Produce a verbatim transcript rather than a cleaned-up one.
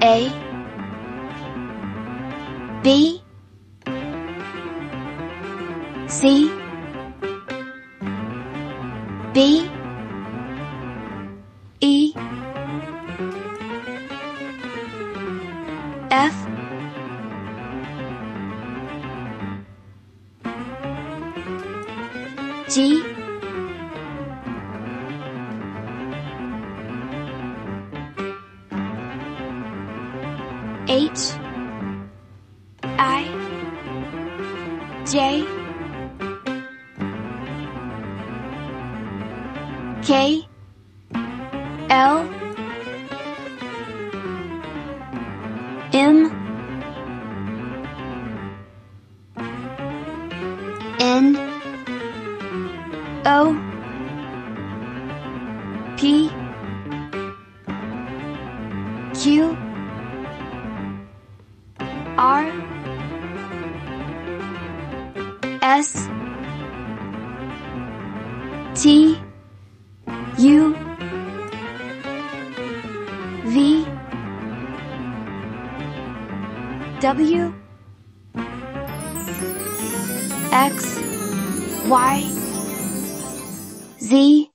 A B C B E F G H I J K L M N O P Q R S T U V W X Y Z